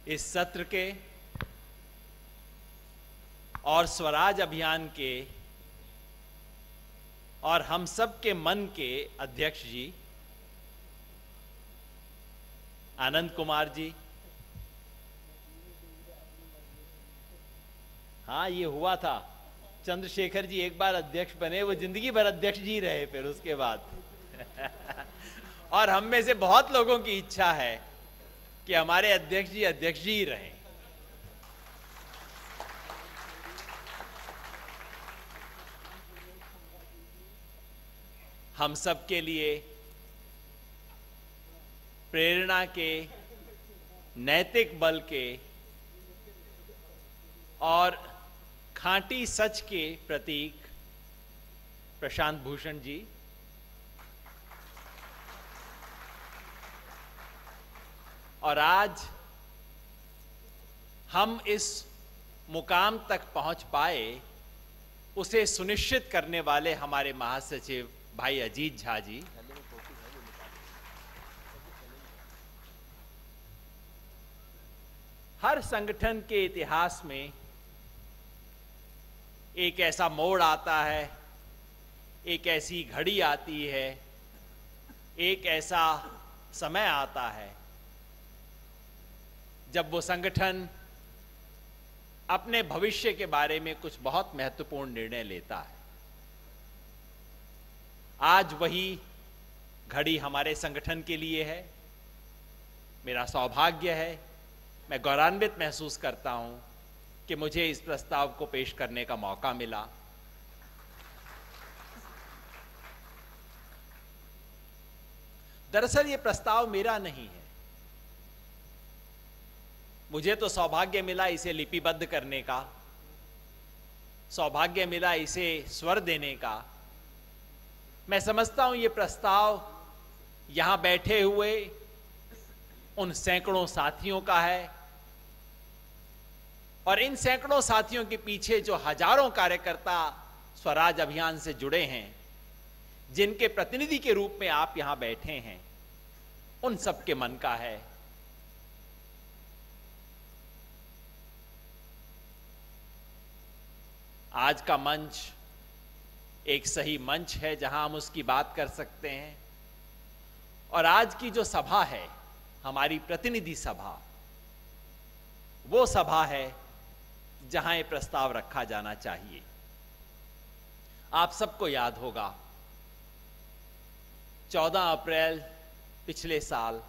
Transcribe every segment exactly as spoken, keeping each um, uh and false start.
इस सत्र के और स्वराज अभियान के और हम सब के मन के अध्यक्ष जी आनंद कुमार जी। हाँ, ये हुआ था, चंद्रशेखर जी एक बार अध्यक्ष बने, वो जिंदगी भर अध्यक्ष जी रहे फिर उसके बाद और हम में से बहुत लोगों की इच्छा है कि हमारे अध्यक्ष जी अध्यक्ष जी रहें। हम सब के लिए प्रेरणा के, नैतिक बल के और खांटी सच के प्रतीक प्रशांत भूषण जी, और आज हम इस मुकाम तक पहुंच पाए उसे सुनिश्चित करने वाले हमारे महासचिव भाई अजीत झा जी, हर संगठन के इतिहास में एक ऐसा मोड़ आता है, एक ऐसी घड़ी आती है, एक ऐसा समय आता है जब वो संगठन अपने भविष्य के बारे में कुछ बहुत महत्वपूर्ण निर्णय लेता है। आज वही घड़ी हमारे संगठन के लिए है। मेरा सौभाग्य है, मैं गौरवान्वित महसूस करता हूं कि मुझे इस प्रस्ताव को पेश करने का मौका मिला। दरअसल ये प्रस्ताव मेरा नहीं है, मुझे तो सौभाग्य मिला इसे लिपिबद्ध करने का, सौभाग्य मिला इसे स्वर देने का। मैं समझता हूं ये प्रस्ताव यहां बैठे हुए उन सैकड़ों साथियों का है और इन सैकड़ों साथियों के पीछे जो हजारों कार्यकर्ता स्वराज अभियान से जुड़े हैं, जिनके प्रतिनिधि के रूप में आप यहां बैठे हैं, उन सबके मन का है। आज का मंच एक सही मंच है जहां हम उसकी बात कर सकते हैं और आज की जो सभा है, हमारी प्रतिनिधि सभा, वो सभा है जहां ये प्रस्ताव रखा जाना चाहिए। आप सबको याद होगा चौदह अप्रैल पिछले साल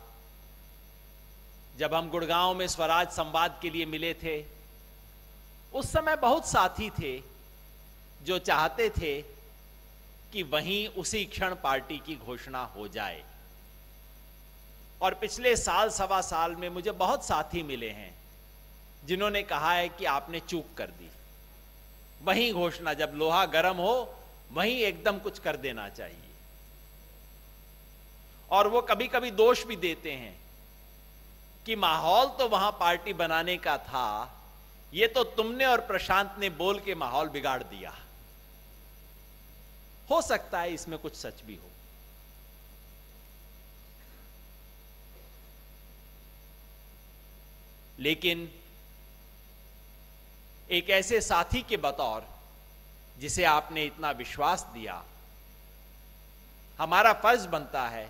जब हम गुड़गांव में स्वराज संवाद के लिए मिले थे, उस समय बहुत साथी थे जो चाहते थे कि वहीं उसी क्षण पार्टी की घोषणा हो जाए। और पिछले साल सवा साल में मुझे बहुत साथी मिले हैं जिन्होंने कहा है कि आपने चूक कर दी, वहीं घोषणा, जब लोहा गर्म हो वहीं एकदम कुछ कर देना चाहिए। और वो कभी कभी दोष भी देते हैं कि माहौल तो वहां पार्टी बनाने का था, ये तो तुमने और प्रशांत ने बोल के माहौल बिगाड़ दिया। हो सकता है इसमें कुछ सच भी हो, लेकिन एक ऐसे साथी के बतौर जिसे आपने इतना विश्वास दिया, हमारा फर्ज बनता है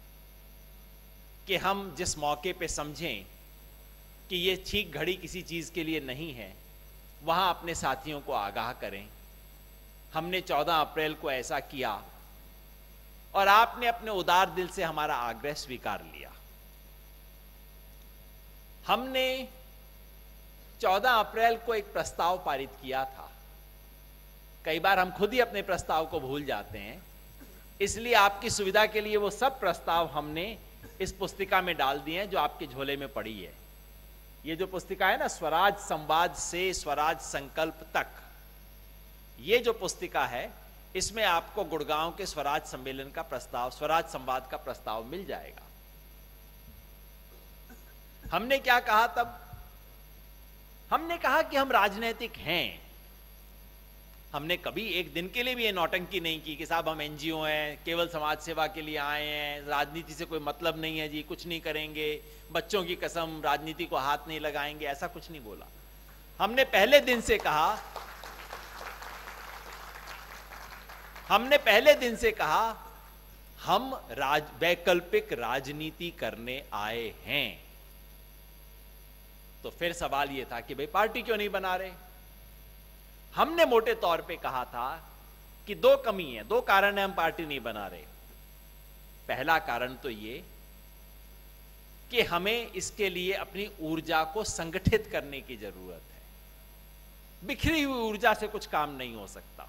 कि हम जिस मौके पे समझें कि ये ठीक घड़ी किसी चीज के लिए नहीं है, वहां अपने साथियों को आगाह करें। हमने चौदह अप्रैल को ऐसा किया और आपने अपने उदार दिल से हमारा आग्रह स्वीकार लिया। हमने चौदह अप्रैल को एक प्रस्ताव पारित किया था। कई बार हम खुद ही अपने प्रस्ताव को भूल जाते हैं, इसलिए आपकी सुविधा के लिए वो सब प्रस्ताव हमने इस पुस्तिका में डाल दिए हैं जो आपके झोले में पड़ी है। ये जो पुस्तिका है ना, स्वराज संवाद से स्वराज संकल्प तक, ये जो पुस्तिका है, इसमें आपको गुड़गांव के स्वराज सम्मेलन का प्रस्ताव, स्वराज संवाद का प्रस्ताव मिल जाएगा। हमने क्या कहा तब? हमने कहा कि हम राजनीतिक हैं, हमने कभी एक दिन के लिए भी ये नौटंकी नहीं की कि साहब हम एनजीओ हैं, केवल समाज सेवा के लिए आए हैं, राजनीति से कोई मतलब नहीं है जी, कुछ नहीं करेंगे, बच्चों की कसम राजनीति को हाथ नहीं लगाएंगे, ऐसा कुछ नहीं बोला। हमने पहले दिन से कहा हमने पहले दिन से कहा हम राज वैकल्पिक राजनीति करने आए हैं। तो फिर सवाल यह था कि भाई पार्टी क्यों नहीं बना रहे। हमने मोटे तौर पे कहा था कि दो कमी है, दो कारण है हम पार्टी नहीं बना रहे। पहला कारण तो ये कि हमें इसके लिए अपनी ऊर्जा को संगठित करने की जरूरत है। बिखरी हुई ऊर्जा से कुछ काम नहीं हो सकता।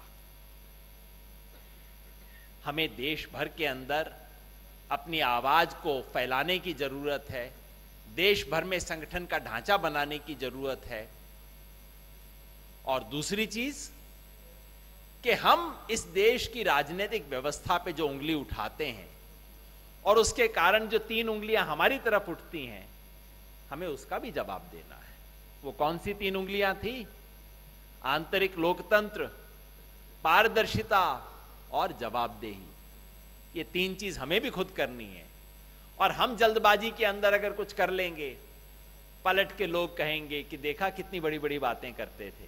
हमें देश भर के अंदर अपनी आवाज को फैलाने की जरूरत है, देश भर में संगठन का ढांचा बनाने की जरूरत है। और दूसरी चीज कि हम इस देश की राजनीतिक व्यवस्था पे जो उंगली उठाते हैं और उसके कारण जो तीन उंगलियां हमारी तरफ उठती हैं, हमें उसका भी जवाब देना है। वो कौन सी तीन उंगलियां थी? आंतरिक लोकतंत्र, पारदर्शिता और जवाबदेही। ये तीन चीज हमें भी खुद करनी है। और हम जल्दबाजी के अंदर अगर कुछ कर लेंगे, पलट के लोग कहेंगे कि देखा कितनी बड़ी बड़ी बातें करते थे।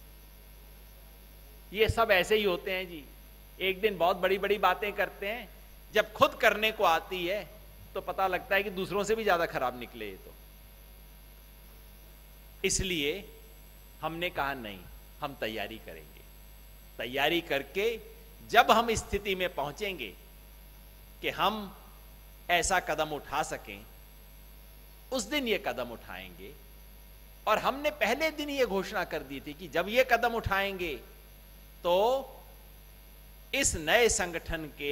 ये सब ऐसे ही होते हैं जी, एक दिन बहुत बड़ी बड़ी बातें करते हैं, जब खुद करने को आती है तो पता लगता है कि दूसरों से भी ज्यादा खराब निकले। तो इसलिए हमने कहा नहीं, हम तैयारी करेंगे। तैयारी करके जब हम इस स्थिति में पहुंचेंगे कि हम ऐसा कदम उठा सकें, उस दिन ये कदम उठाएंगे। और हमने पहले दिन ये घोषणा कर दी थी कि जब ये कदम उठाएंगे तो इस नए संगठन के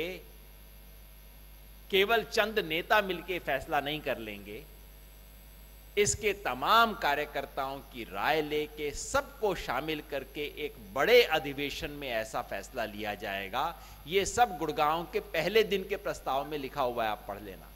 केवल चंद नेता मिलकर फैसला नहीं कर लेंगे, इसके तमाम कार्यकर्ताओं की राय लेके सबको शामिल करके एक बड़े अधिवेशन में ऐसा फैसला लिया जाएगा। ये सब गुड़गांव के पहले दिन के प्रस्ताव में लिखा हुआ है, आप पढ़ लेना।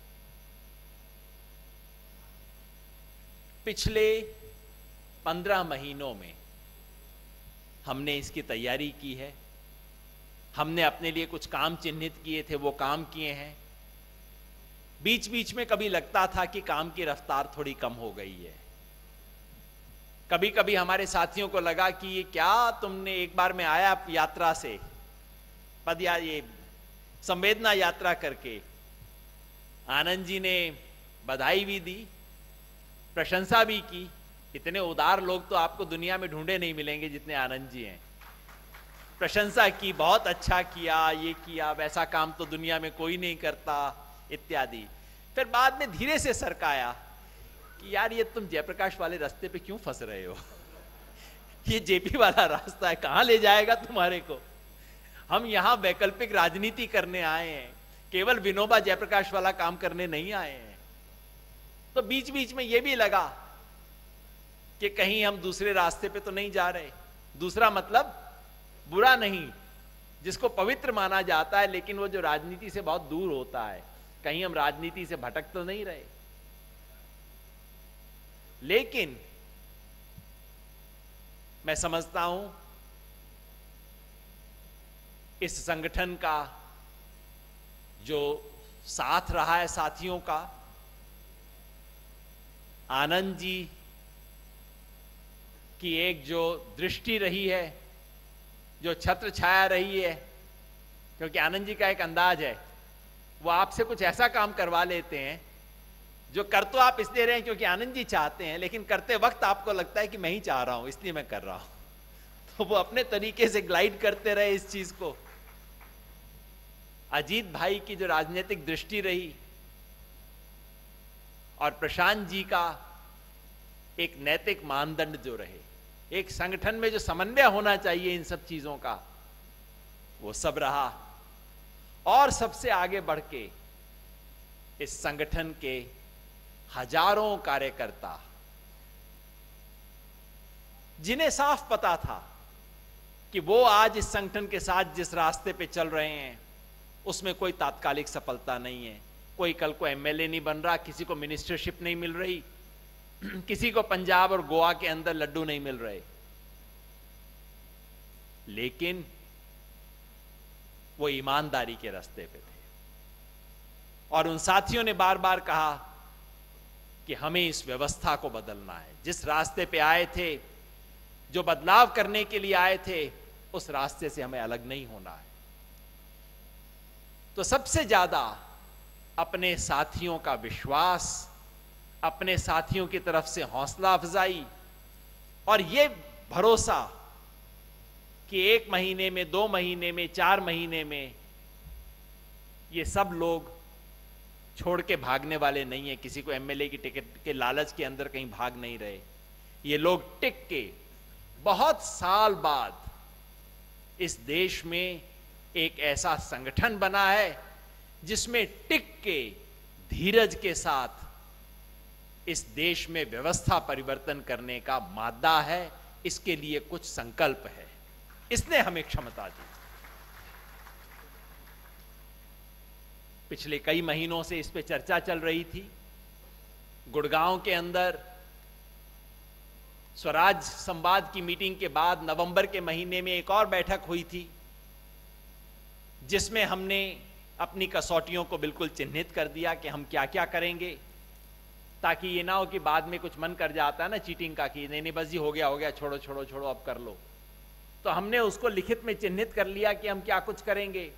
पिछले पंद्रह महीनों में हमने इसकी तैयारी की है। हमने अपने लिए कुछ काम चिन्हित किए थे, वो काम किए हैं। बीच बीच में कभी लगता था कि काम की रफ्तार थोड़ी कम हो गई है। कभी कभी हमारे साथियों को लगा कि ये क्या तुमने एक बार में आया यात्रा से, पद या ये संवेदना यात्रा करके। आनंद जी ने बधाई भी दी, प्रशंसा भी की। इतने उदार लोग तो आपको दुनिया में ढूंढे नहीं मिलेंगे जितने आनंद जी हैं। प्रशंसा की, बहुत अच्छा किया, ये किया, वैसा काम तो दुनिया में कोई नहीं करता इत्यादि। फिर बाद में धीरे से सरकाया कि यार ये तुम जयप्रकाश वाले रास्ते पे क्यों फंस रहे हो? ये जेपी वाला रास्ता है, कहां ले जाएगा तुम्हारे को? हम यहां वैकल्पिक राजनीति करने आए हैं, केवल विनोबा जयप्रकाश वाला काम करने नहीं आए हैं। तो बीच बीच में यह भी लगा कि कहीं हम दूसरे रास्ते पे तो नहीं जा रहे। दूसरा मतलब बुरा नहीं, जिसको पवित्र माना जाता है, लेकिन वो जो राजनीति से बहुत दूर होता है, कहीं हम राजनीति से भटक तो नहीं रहे। लेकिन मैं समझता हूं इस संगठन का जो साथ रहा है साथियों का, आनंद जी की एक जो दृष्टि रही है, जो छत्र छाया रही है, क्योंकि आनंद जी का एक अंदाज है, वो आपसे कुछ ऐसा काम करवा लेते हैं जो कर तो आप इसलिए रहे हैं क्योंकि आनंद जी चाहते हैं, लेकिन करते वक्त आपको लगता है कि मैं ही चाह रहा हूं इसलिए मैं कर रहा हूं। तो वो अपने तरीके से ग्लाइड करते रहे इस चीज को। अजीत भाई की जो राजनीतिक दृष्टि रही और प्रशांत जी का एक नैतिक मानदंड जो रहे, एक संगठन में जो समन्वय होना चाहिए इन सब चीजों का, वो सब रहा। और सबसे आगे बढ़ के इस संगठन के हजारों कार्यकर्ता, जिन्हें साफ पता था कि वो आज इस संगठन के साथ जिस रास्ते पे चल रहे हैं उसमें कोई तात्कालिक सफलता नहीं है। कोई कल को एमएलए नहीं बन रहा, किसी को मिनिस्टरशिप नहीं मिल रही, किसी को पंजाब और गोवा के अंदर लड्डू नहीं मिल रहे। लेकिन वो ईमानदारी के रास्ते पे थे। और उन साथियों ने बार बार कहा कि हमें इस व्यवस्था को बदलना है। जिस रास्ते पे आए थे, जो बदलाव करने के लिए आए थे, उस रास्ते से हमें अलग नहीं होना है। तो सबसे ज्यादा अपने साथियों का विश्वास, अपने साथियों की तरफ से हौसला अफजाई और यह भरोसा कि एक महीने में, दो महीने में, चार महीने में ये सब लोग छोड़ के भागने वाले नहीं है। किसी को एमएलए की टिकट के लालच के अंदर कहीं भाग नहीं रहे। ये लोग टिक के बहुत साल बाद इस देश में एक ऐसा संगठन बना है जिसमें टिक के धीरज के साथ इस देश में व्यवस्था परिवर्तन करने का मादा है। इसके लिए कुछ संकल्प है, इसने हमें क्षमता दी। पिछले कई महीनों से इस पे चर्चा चल रही थी। गुड़गांव के अंदर स्वराज संवाद की मीटिंग के बाद नवंबर के महीने में एक और बैठक हुई थी, जिसमें हमने अपनी कसौटियों को बिल्कुल चिन्हित कर दिया कि हम क्या क्या करेंगे, ताकि ये ना हो कि बाद में कुछ मन कर जाता है ना चीटिंग का कि नहीं नहीं बस जी हो गया हो गया, छोड़ो छोड़ो छोड़ो अब कर लो। तो हमने उसको लिखित में चिन्हित कर लिया कि हम क्या कुछ करेंगे।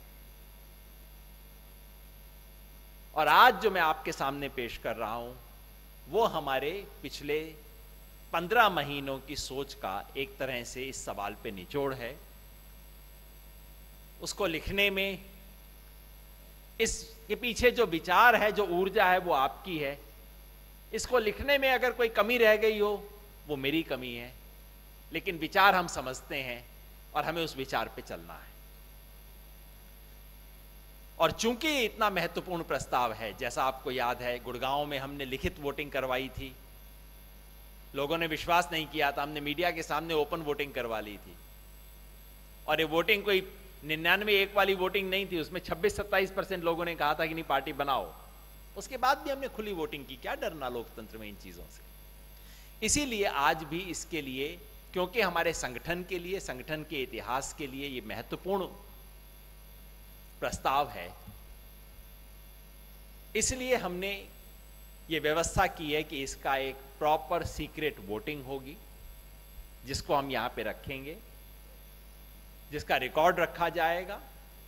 और आज जो मैं आपके सामने पेश कर रहा हूं वो हमारे पिछले पंद्रह महीनों की सोच का एक तरह से इस सवाल पे निचोड़ है। उसको लिखने में, इसके पीछे जो विचार है, जो ऊर्जा है, वो आपकी है। इसको लिखने में अगर कोई कमी रह गई हो वो मेरी कमी है, लेकिन विचार हम समझते हैं और हमें उस विचार पे चलना है। और चूंकि इतना महत्वपूर्ण प्रस्ताव है, जैसा आपको याद है गुड़गांव में हमने लिखित वोटिंग करवाई थी, लोगों ने विश्वास नहीं किया था, हमने मीडिया के सामने ओपन वोटिंग करवा ली थी। और ये वोटिंग कोई निन्यानवे एक वाली वोटिंग नहीं थी, उसमें छब्बीस सत्ताईस परसेंट लोगों ने कहा था कि नहीं पार्टी बनाओ। उसके बाद भी हमने खुली वोटिंग की। क्या डरना लोकतंत्र में इन चीजों से। इसीलिए आज भी इसके लिए, क्योंकि हमारे संगठन के लिए, संगठन के इतिहास के लिए ये महत्वपूर्ण प्रस्ताव है, इसलिए हमने ये व्यवस्था की है कि इसका एक प्रॉपर सीक्रेट वोटिंग होगी, जिसको हम यहां पे रखेंगे, जिसका रिकॉर्ड रखा जाएगा।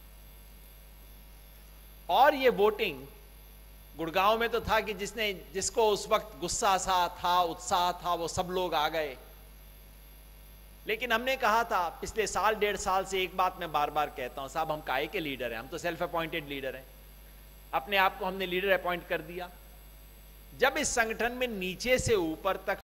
और ये वोटिंग गुड़गांव में तो था कि जिसने जिसको उस वक्त गुस्सा सा था, उत्साह था, वो सब लोग आ गए। लेकिन हमने कहा था पिछले साल डेढ़ साल से, एक बात मैं बार बार कहता हूं, साहब हम काहे के लीडर हैं, हम तो सेल्फ अपॉइंटेड लीडर हैं। अपने आप को हमने लीडर अपॉइंट कर दिया। जब इस संगठन में नीचे से ऊपर तक